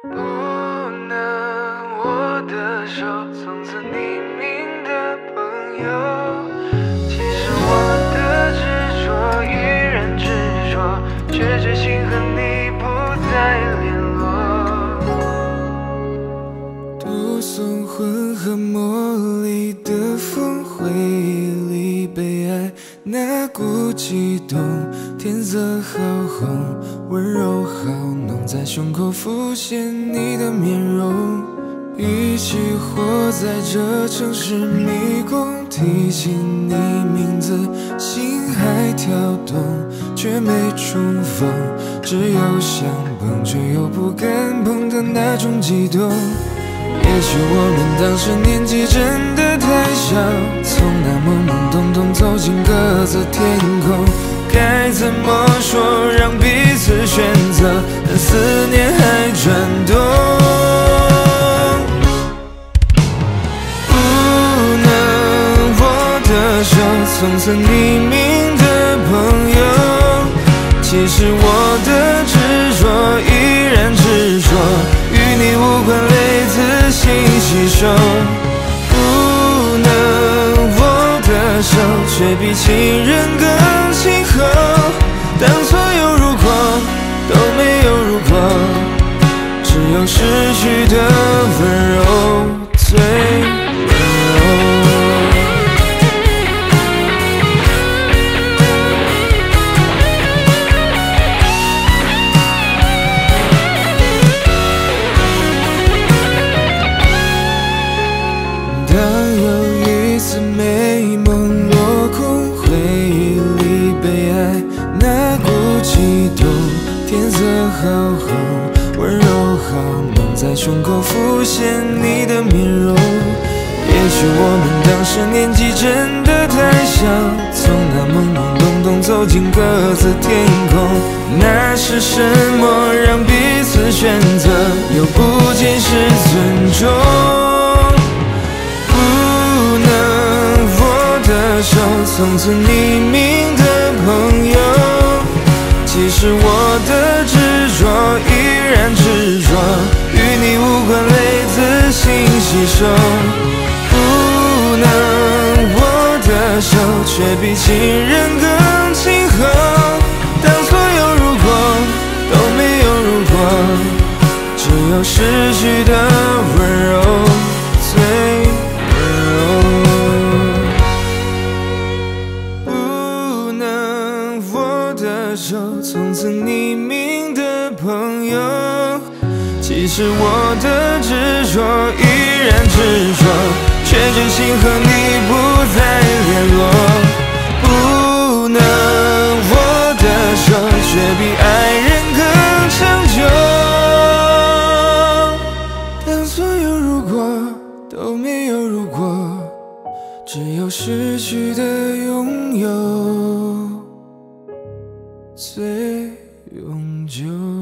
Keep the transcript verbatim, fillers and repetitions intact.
不能握的手，从此匿名的朋友。其实我的执着依然执着，却决心和你不再联络。 读诵混合茉莉的风，回忆里被爱那股悸动，天色好红，温柔好浓，在胸口浮现你的面容。一起活在这城市迷宫，提起你名字，心还跳动，却没重逢，只有想碰却又不敢碰的那种激动。也许我们当时年纪真的太小，从那懵懵懂懂走进各自天空，该怎么说让彼此选择，但思念还转动。不能握的手，从此匿名的朋友。其实我的执着依然执着，与你无关泪自行吸收。不能握的手，却比情人更亲厚。当所有如果都没有如果，只有失去的温柔最温柔。当又一次美梦落空，回忆里被爱那股悸动，天色好红，温柔好浓，在胸口浮现你的面容。也许我们当时年纪真的太小，从那懵懵懂懂走进各自天空，那是什么让彼此选择，又不仅是尊重。不能握的手，从此匿名的朋友。其实我的执着依然执着，与你无关泪自行吸收。不能握的手，却比情人更亲厚。当所有如果都没有如果，只有失去的温柔最温柔。不能握的手，从此匿名的朋友。其实我的执着依然执着，却真心和你不再联络。不能握的手，却比爱人更长久。当所有如果都没有如果，只有失去的拥有最永久。